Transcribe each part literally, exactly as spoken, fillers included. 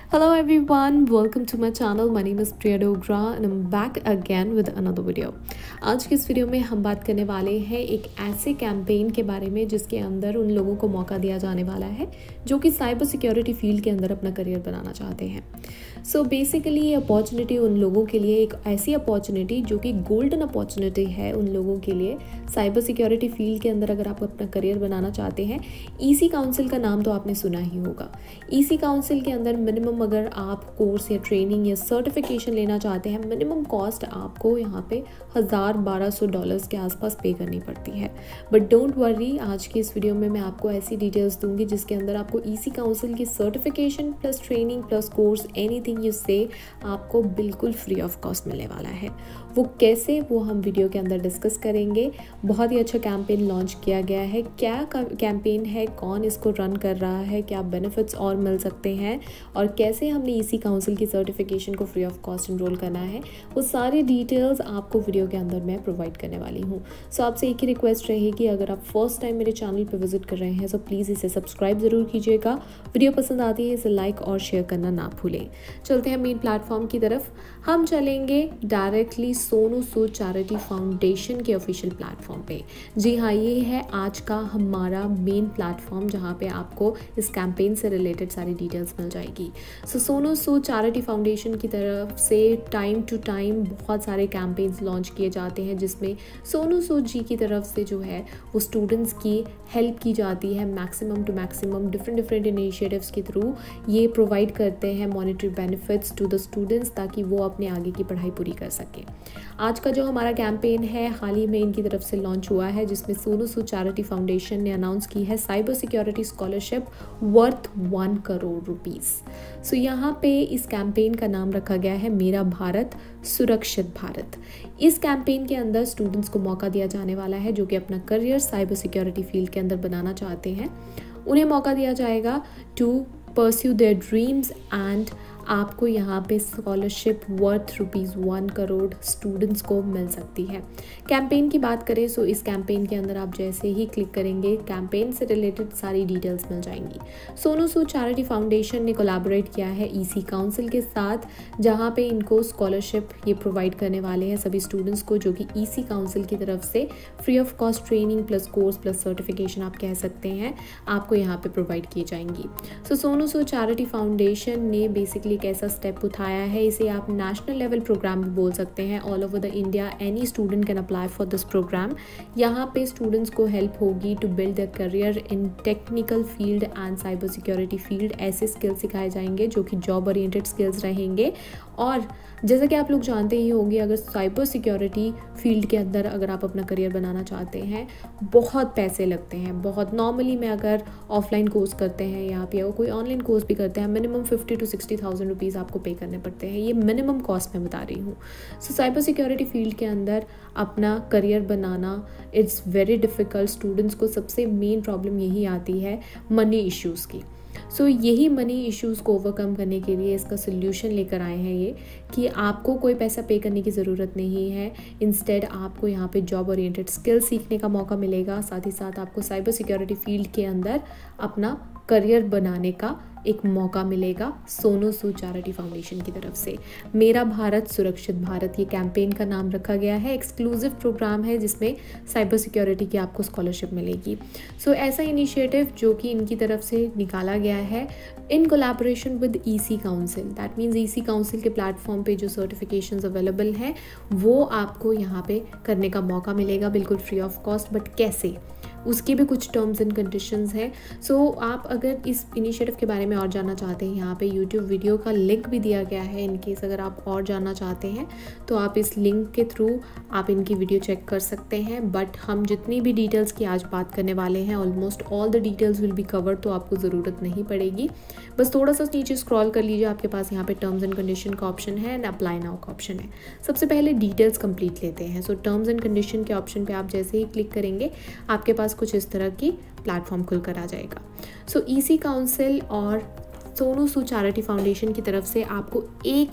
Hello everyone, welcome to my channel. My name is Priya Dogra and I'm back again with another video. आज की इस video में हम बात करने वाले हैं एक ऐसे कैंपेन के बारे में जिसके अंदर उन लोगों को मौका दिया जाने वाला है जो कि साइबर सिक्योरिटी फील्ड के अंदर अपना करियर बनाना चाहते हैं. सो बेसिकली ये अपॉर्चुनिटी उन लोगों के लिए एक ऐसी अपॉर्चुनिटी जो कि गोल्डन अपॉर्चुनिटी है उन लोगों के लिए साइबर सिक्योरिटी फील्ड के अंदर. अगर आप अपना करियर बनाना चाहते हैं, ईसी काउंसिल का नाम तो आपने सुना ही होगा. ईसी काउंसिल के अंदर मिनिमम अगर आप कोर्स या ट्रेनिंग या सर्टिफिकेशन लेना चाहते हैं, मिनिमम कॉस्ट आपको यहाँ पे हज़ार बारह सौ डॉलर्स के आसपास पे करनी पड़ती है. बट डोंट वरी, आज की इस वीडियो में मैं आपको ऐसी डिटेल्स दूंगी जिसके अंदर आपको ईसी काउंसिल की certification plus training plus course anything you से आपको बिल्कुल फ्री ऑफ कॉस्ट मिलने वाला है. वो कैसे, वो हम वीडियो के अंदर डिस्कस करेंगे. बहुत ही अच्छा कैंपेन लॉन्च किया गया है. क्या कैंपेन है, कौन इसको रन कर रहा है, क्या बेनिफिट्स और मिल सकते हैं और कैसे हमने ईसी काउंसिल की सर्टिफिकेशन को फ्री ऑफ कॉस्ट इनरोल करना है, वो सारी डिटेल्स आपको वीडियो के अंदर मैं प्रोवाइड करने वाली हूँ. सो so, आपसे एक ही रिक्वेस्ट रहेगी, अगर आप फर्स्ट टाइम मेरे चैनल पर विजिट कर रहे हैं तो प्लीज़ इसे सब्सक्राइब ज़रूर कीजिएगा. वीडियो पसंद आती है इसे लाइक और शेयर करना ना भूलें. चलते हैं मेन प्लेटफॉर्म की तरफ. हम चलेंगे directly Sonu Sood charity foundation के ऑफिशियल प्लेटफॉर्म पे. जी हाँ, ये है आज का हमारा मेन प्लेटफॉर्म जहाँ पे आपको इस कैंपेन से रिलेटेड सारी डिटेल्स मिल जाएगी. So Sonu Sood charity foundation की तरफ से टाइम टू टाइम बहुत सारे कैंपेन्स लॉन्च किए जाते हैं जिसमें सोनू सूद जी की तरफ से जो है वो स्टूडेंट्स की हेल्प की जाती है. Maximum to maximum different different initiatives के थ्रू ये प्रोवाइड करते हैं monetary benefits to the students ताकि वो अपने आगे की पढ़ाई पूरी कर सकें. आज का जो हमारा कैंपेन है हाल ही में इनकी तरफ से लॉन्च हुआ है जिसमें सोनू सूद चैरिटी फाउंडेशन ने अनाउंस की है cyber security scholarship worth one crore rupees. So यहाँ पे इस कैंपेन का नाम रखा गया है मेरा भारत सुरक्षित भारत. इस कैंपेन के अंदर स्टूडेंट्स को मौका दिया जाने वाला है जो कि अपना करियर साइबर सिक्योरिटी फील्ड के अंदर बनाना चाहते हैं. उन्हें मौका दिया जाएगा to pursue their dreams and आपको यहाँ पे scholarship worth rupees one crore students को मिल सकती है. कैंपेन की बात करें सो इस कैंपेन के अंदर आप जैसे ही क्लिक करेंगे कैंपेन से रिलेटेड सारी डिटेल्स मिल जाएंगी. सोनू सूद चैरिटी फाउंडेशन ने कोलैबोरेट किया है ईसी काउंसिल के साथ जहाँ पे इनको स्कॉलरशिप ये प्रोवाइड करने वाले हैं सभी स्टूडेंट्स को जो कि ईसी काउंसिल की तरफ से free of cost training plus course plus certification आप कह सकते हैं आपको यहाँ पे प्रोवाइड की जाएंगी. So Sonu Sood charity foundation ने बेसिकली एक ऐसा स्टेप उठाया है, इसे आप नेशनल लेवल प्रोग्राम भी बोल सकते हैं. All over the India any student can apply for this program. यहाँ पे स्टूडेंट्स को हेल्प होगी to build the career in technical field and cyber security field. ऐसे स्किल्स सिखाए जाएंगे जो कि जॉब ओरिएंटेड स्किल्स रहेंगे. और जैसा कि आप लोग जानते ही होंगे, अगर साइबर सिक्योरिटी फील्ड के अंदर अगर आप अपना करियर बनाना चाहते हैं बहुत पैसे लगते हैं. बहुत नॉर्मली में अगर ऑफलाइन कोर्स करते हैं या आप या कोई ऑनलाइन कोर्स भी करते हैं minimum fifty to sixty thousand rupees आपको पे करने पड़ते हैं. ये मिनिमम कॉस्ट मैं बता रही हूँ. सो साइबर सिक्योरिटी फील्ड के अंदर अपना करियर बनाना इट्स वेरी डिफ़िकल्ट. स्टूडेंट्स को सबसे मेन प्रॉब्लम यही आती है मनी इश्यूज़ की. सो so, यही मनी इश्यूज़ को ओवरकम करने के लिए इसका सोल्यूशन लेकर आए हैं ये कि आपको कोई पैसा पे करने की ज़रूरत नहीं है. इंस्टेड आपको यहाँ पे जॉब ओरिएंटेड स्किल सीखने का मौका मिलेगा. साथ ही साथ आपको साइबर सिक्योरिटी फील्ड के अंदर अपना करियर बनाने का एक मौका मिलेगा सोनू सूद चैरिटी फाउंडेशन की तरफ से. मेरा भारत सुरक्षित भारत ये कैंपेन का नाम रखा गया है. एक्सक्लूसिव प्रोग्राम है जिसमें साइबर सिक्योरिटी की आपको स्कॉलरशिप मिलेगी. सो so, ऐसा इनिशिएटिव जो कि इनकी तरफ से निकाला गया है in collaboration with EC council. That means EC council के प्लेटफॉर्म पे जो सर्टिफिकेशंस अवेलेबल हैं वो आपको यहाँ पे करने का मौका मिलेगा बिल्कुल फ्री ऑफ कॉस्ट. बट कैसे, उसके भी कुछ टर्म्स एंड कंडीशंस हैं. सो so, आप अगर इस इनिशिएटिव के बारे में और जानना चाहते हैं, यहाँ पे यूट्यूब वीडियो का लिंक भी दिया गया है. इन केस अगर आप और जानना चाहते हैं तो आप इस लिंक के थ्रू आप इनकी वीडियो चेक कर सकते हैं. बट हम जितनी भी डिटेल्स की आज बात करने वाले हैं almost all the details will be cover, तो आपको ज़रूरत नहीं पड़ेगी. बस थोड़ा सा नीचे स्क्रॉल कर लीजिए, आपके पास यहाँ पे टर्म्स एंड कंडीशन का ऑप्शन है एंड अप्लाई नाउ का ऑप्शन है. सबसे पहले डिटेल्स कंप्लीट लेते हैं. सो टर्म्स एंड कंडीशन के ऑप्शन पे आप जैसे ही क्लिक करेंगे आपके पास कुछ इस तरह की प्लेटफॉर्म खुलकर आ जाएगा. सो ईसी काउंसिल और सोनू सूद चैरिटी फाउंडेशन की तरफ से आपको एक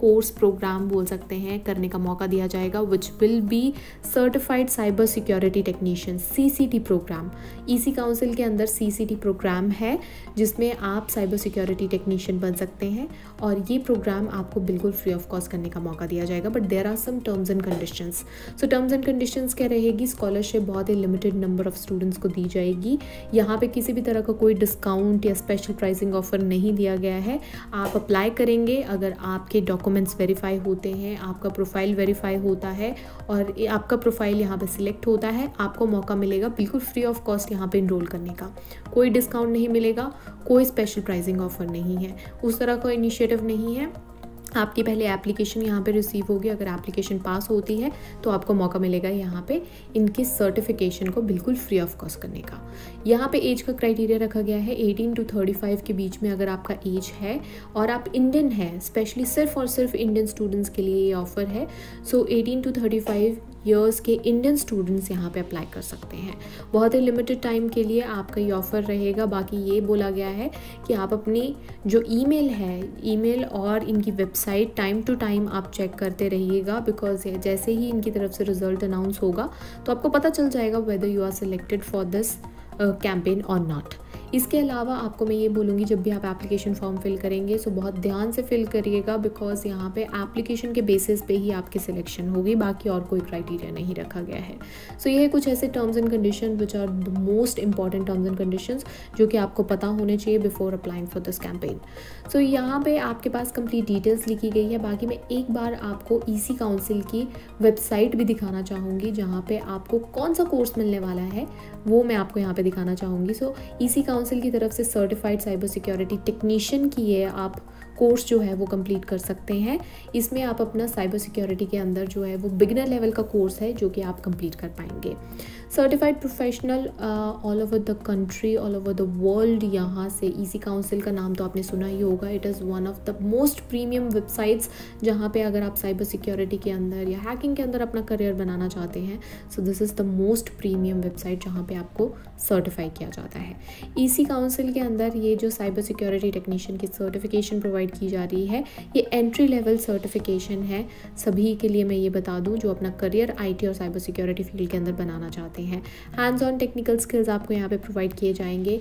कोर्स प्रोग्राम बोल सकते हैं करने का मौका दिया जाएगा, which will be certified cyber security technician C C T program. EC council के अंदर सी सी टी प्रोग्राम है जिसमें आप साइबर सिक्योरिटी टेक्नीशियन बन सकते हैं और ये प्रोग्राम आपको बिल्कुल फ्री ऑफ कॉस्ट करने का मौका दिया जाएगा। But there are some terms and conditions. So terms and conditions क्या रहेगी, स्कॉलरशिप बहुत ही लिमिटेड नंबर ऑफ स्टूडेंट्स को दी जाएगी। यहाँ पे किसी भी तरह का कोई डिस्काउंट या स्पेशल प्राइसिंग ऑफर नहीं दिया गया है। आप अप्लाई करेंगे, अगर आपके डॉक्यूमेंट्स वेरीफाई होते हैं, आपका प्रोफाइल वेरीफाई होता है और आपका प्रोफाइल यहाँ पे सिलेक्ट होता है, आपको मौका मिलेगा बिल्कुल फ्री ऑफ कॉस्ट यहाँ पे इनरोल करने का। कोई डिस्काउंट नहीं मिलेगा, कोई स्पेशल प्राइसिंग ऑफर नहीं है, उस तरह का इनिशिएटिव नहीं है। आपकी पहले एप्लीकेशन यहाँ पे रिसीव होगी, अगर एप्लीकेशन पास होती है तो आपको मौका मिलेगा यहाँ पे इनके सर्टिफिकेशन को बिल्कुल फ्री ऑफ कॉस्ट करने का। यहाँ पे एज का क्राइटेरिया रखा गया है अठारह टू पैंतीस के बीच में अगर आपका एज है और आप इंडियन है, स्पेशली सिर्फ और सिर्फ इंडियन स्टूडेंट्स के लिए ये ऑफर है। सो अठारह टू पैंतीस ईयर्स के इंडियन स्टूडेंट्स यहाँ पे अप्लाई कर सकते हैं। बहुत ही लिमिटेड टाइम के लिए आपका ये ऑफ़र रहेगा। बाकी ये बोला गया है कि आप अपनी जो ईमेल है, ईमेल और इनकी वेबसाइट टाइम टू टाइम आप चेक करते रहिएगा, बिकॉज जैसे ही इनकी तरफ से रिजल्ट अनाउंस होगा तो आपको पता चल जाएगा whether you are selected for this campaign और नॉट। इसके अलावा आपको मैं ये बोलूँगी, जब भी आप एप्लीकेशन फॉर्म फिल करेंगे सो बहुत ध्यान से फिल करिएगा, बिकॉज यहाँ पे एप्लीकेशन के बेसिस पे ही आपकी सिलेक्शन होगी, बाकी और कोई क्राइटेरिया नहीं रखा गया है। सो so, ये कुछ ऐसे terms and condition which are the most important terms and conditions जो कि आपको पता होने चाहिए before applying for this campaign. So यहाँ पे आपके पास कंप्लीट डिटेल्स लिखी गई है। बाकी मैं एक बार आपको ईसी काउंसिल की वेबसाइट भी दिखाना चाहूँगी, जहाँ पे आपको कौन सा कोर्स मिलने वाला है वो मैं आपको यहाँ पे दिखाना चाहूँगी। सो ईसी काउंसिल की तरफ से सर्टिफाइड साइबर सिक्योरिटी टेक्नीशियन की ये आप कोर्स जो है वो कंप्लीट कर सकते हैं। इसमें आप अपना साइबर सिक्योरिटी के अंदर जो है वो बिगिनर लेवल का कोर्स है जो कि आप कंप्लीट कर पाएंगे। Certified professional all over the country, all over the world, यहाँ से ईसी काउंसिल का नाम तो आपने सुना ही होगा। It is one of the most premium websites जहाँ पे अगर आप साइबर सिक्योरिटी के अंदर या हैकिंग के अंदर अपना करियर बनाना चाहते हैं, so this is the most premium website जहाँ पे आपको सर्टिफाई किया जाता है। ईसी काउंसिल के अंदर ये जो साइबर सिक्योरिटी टेक्नीशियन की सर्टिफिकेशन प्रोवाइड की जा रही है, ये एंट्री लेवल सर्टिफिकेशन है सभी के लिए। मैं ये बता दूं जो अपना करियर आईटी और साइबर सिक्योरिटी फील्ड के अंदर बनाना चाहते हैं। हैंड्स ऑन टेक्निकल स्किल्स आपको यहाँ पे प्रोवाइड किए जाएंगे।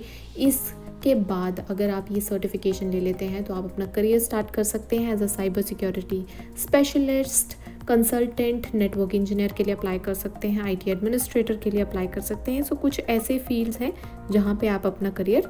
इसके बाद अगर आप ये सर्टिफिकेशन ले लेते हैं तो आप अपना करियर स्टार्ट कर सकते हैं as a cyber security specialist, consultant, network engineer के लिए अप्लाई कर सकते हैं, आईटी एडमिनिस्ट्रेटर के लिए अप्लाई कर सकते हैं। सो कुछ ऐसे फील्ड्स हैं जहाँ पे आप अपना करियर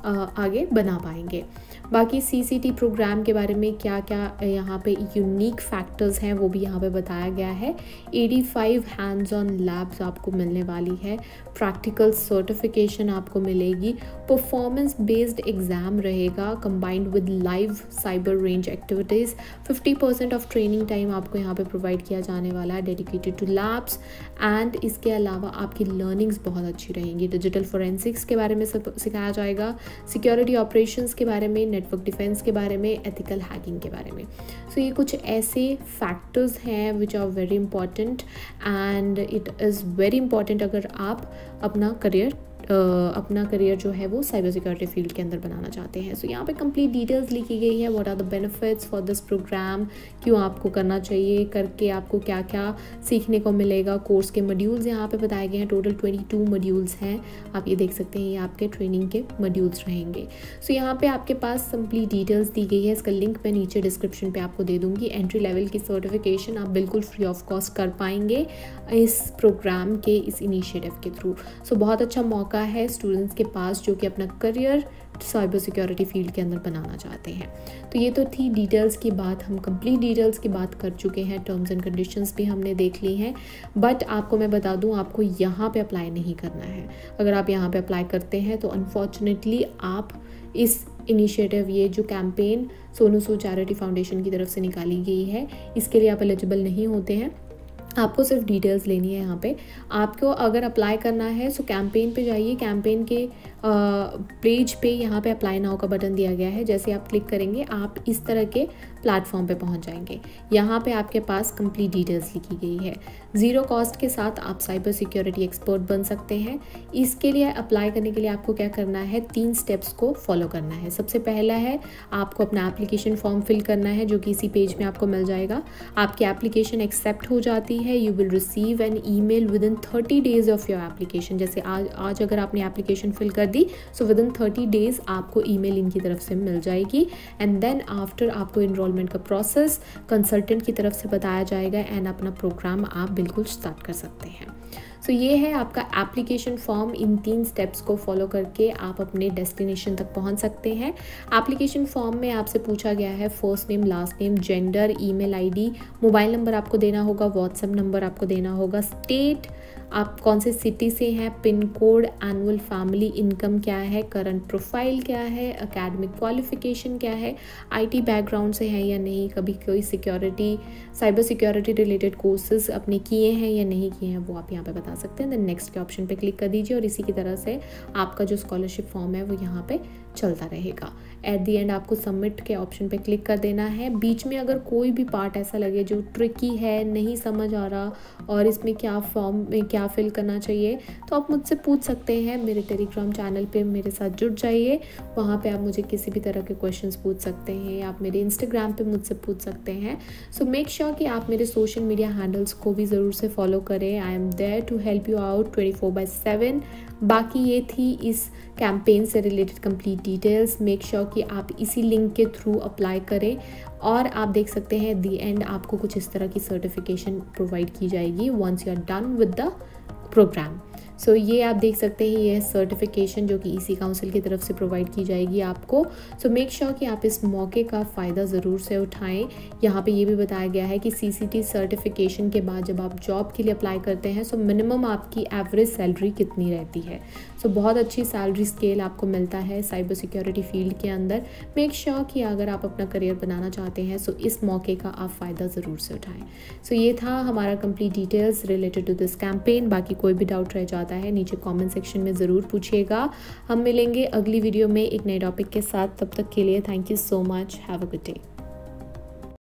आगे बना पाएंगे। बाकी सीसीटी प्रोग्राम के बारे में क्या क्या यहाँ पे यूनिक फैक्टर्स हैं वो भी यहाँ पे बताया गया है। पचासी हैंड्स ऑन लैब्स आपको मिलने वाली है, प्रैक्टिकल सर्टिफिकेशन आपको मिलेगी, परफॉर्मेंस बेस्ड एग्जाम रहेगा combined with live cyber range activities. Fifty percent of training time आपको यहाँ पे प्रोवाइड किया जाने वाला है डेडिकेटेड टू लैब्स। एंड इसके अलावा आपकी लर्निंग्स बहुत अच्छी रहेंगी। डिजिटल फोरेंसिक्स के बारे में सब सिखाया जाएगा, सिक्योरिटी ऑपरेशंस के बारे में, नेटवर्क डिफेंस के बारे में, एथिकल हैकिंग के बारे में। सो so, ये कुछ ऐसे फैक्टर्स हैं which are very important and it is very important अगर आप अपना करियर Uh, अपना करियर जो है वो साइबर सिक्योरिटी फील्ड के अंदर बनाना चाहते हैं। सो so, यहाँ पे कंप्लीट डिटेल्स लिखी गई है, what are the benefits for this program, क्यों आपको करना चाहिए, करके आपको क्या क्या सीखने को मिलेगा। कोर्स के मॉड्यूल्स यहाँ पे बताए गए हैं, टोटल बाईस मॉड्यूल्स हैं, आप ये देख सकते हैं, ये आपके ट्रेनिंग के मॉड्यूल्स रहेंगे। सो so, यहाँ पे आपके पास कंप्लीट डिटेल्स दी गई है, इसका लिंक मैं नीचे डिस्क्रिप्शन पे आपको दे दूँगी। एंट्री लेवल की सर्टिफिकेशन आप बिल्कुल फ्री ऑफ कॉस्ट कर पाएंगे इस प्रोग्राम के, इस इनिशिएटिव के थ्रू। सो so, बहुत अच्छा मौका है स्टूडेंट्स के पास जो कि अपना करियर साइबर सिक्योरिटी फील्ड के अंदर बनाना चाहते हैं। तो ये तो थी डिटेल्स की बात, हम कंप्लीट डिटेल्स की बात कर चुके हैं, टर्म्स एंड कंडीशंस भी हमने देख ली हैं। बट आपको मैं बता दूं, आपको यहाँ पे अप्लाई नहीं करना है। अगर आप यहाँ पे अप्लाई करते हैं तो अनफॉर्चुनेटली आप इस इनिशिएटिव, ये जो campaign Sonu Sood charity foundation की तरफ से निकाली गई है, इसके लिए आप एलिजिबल नहीं होते हैं। आपको सिर्फ डिटेल्स लेनी है। यहाँ पे आपको अगर अप्लाई करना है सो कैंपेन पे जाइए, कैंपेन के पेज पे यहाँ पे अप्लाई नाउ का बटन दिया गया है। जैसे आप क्लिक करेंगे आप इस तरह के प्लेटफॉर्म पे पहुँच जाएंगे। यहाँ पे आपके पास कंप्लीट डिटेल्स लिखी गई है। ज़ीरो कॉस्ट के साथ आप साइबर सिक्योरिटी एक्सपर्ट बन सकते हैं। इसके लिए अप्लाई करने के लिए आपको क्या करना है, तीन स्टेप्स को फॉलो करना है। सबसे पहला है आपको अपना एप्लीकेशन फॉर्म फिल करना है, जो कि इसी पेज में आपको मिल जाएगा। आपकी एप्लीकेशन एक्सेप्ट हो जाती है, you will receive an email within thirty days of your application. जैसे आज आज अगर आपने एप्लीकेशन फिल कर दी so within thirty days आपको ईमेल इनकी तरफ से मिल जाएगी। एंड देन आफ्टर आपको इनरोलमेंट का प्रोसेस कंसल्टेंट की तरफ से बताया जाएगा एंड अपना प्रोग्राम आप बिल्कुल स्टार्ट कर सकते हैं। सो so, ये है आपका एप्लीकेशन फॉर्म। इन तीन स्टेप्स को फॉलो करके आप अपने डेस्टिनेशन तक पहुंच सकते हैं। एप्लीकेशन फॉर्म में आपसे पूछा गया है first name, last name, gender, email ID, mobile number आपको देना होगा, व्हाट्सएप नंबर आपको देना होगा, स्टेट आप कौन से सिटी से हैं, pin code, annual family income क्या है, करंट प्रोफाइल क्या है, एकेडमिक क्वालिफिकेशन क्या है, आईटी बैकग्राउंड से है या नहीं, कभी कोई security cyber security related courses अपने किए हैं या नहीं किए हैं, वो आप यहाँ पे बता सकते हैं। देन नेक्स्ट के ऑप्शन पे क्लिक कर दीजिए और इसी की तरह से आपका जो स्कॉलरशिप फॉर्म है वो यहाँ पे चलता रहेगा। एट दी एंड आपको सबमिट के ऑप्शन पे क्लिक कर देना है। बीच में अगर कोई भी पार्ट ऐसा लगे जो ट्रिकी है, नहीं समझ आ रहा और इसमें क्या फॉर्म में क्या फिल करना चाहिए, तो आप मुझसे पूछ सकते हैं। मेरे टेलीग्राम चैनल पे मेरे साथ जुड़ जाइए, वहाँ पे आप मुझे किसी भी तरह के क्वेश्चंस पूछ सकते हैं। आप मेरे इंस्टाग्राम पे मुझसे पूछ सकते हैं। सो मेक श्योर कि आप मेरे सोशल मीडिया हैंडल्स को भी ज़रूर से फॉलो करें। I am there to help you out twenty four by seven. बाकी ये थी इस कैंपेन से related complete details. Make sure कि आप इसी लिंक के थ्रू अप्लाई करें और आप देख सकते हैं दी एंड आपको कुछ इस तरह की सर्टिफिकेशन प्रोवाइड की जाएगी once you are done with the program. So so, ये आप देख सकते हैं ये सर्टिफिकेशन जो कि ईसी काउंसिल की तरफ से प्रोवाइड की जाएगी आपको। सो मेक श्योर कि आप इस मौके का फ़ायदा ज़रूर से उठाएं। यहाँ पे ये भी बताया गया है कि सीसीटी सर्टिफिकेशन के बाद जब आप जॉब के लिए अप्लाई करते हैं सो मिनिमम आपकी एवरेज सैलरी कितनी रहती है। सो so, बहुत अच्छी सैलरी स्केल आपको मिलता है साइबर सिक्योरिटी फील्ड के अंदर। मेक श्योर कि अगर आप अपना करियर बनाना चाहते हैं सो इस मौके का आप फ़ायदा ज़रूर से उठाएँ। सो so, ये था हमारा complete details related to this campaign. बाकी कोई भी डाउट रह जाता है नीचे कमेंट सेक्शन में ज़रूर पूछिएगा। हम मिलेंगे अगली वीडियो में एक नए टॉपिक के साथ। तब तक के लिए thank you so much. Have a good day.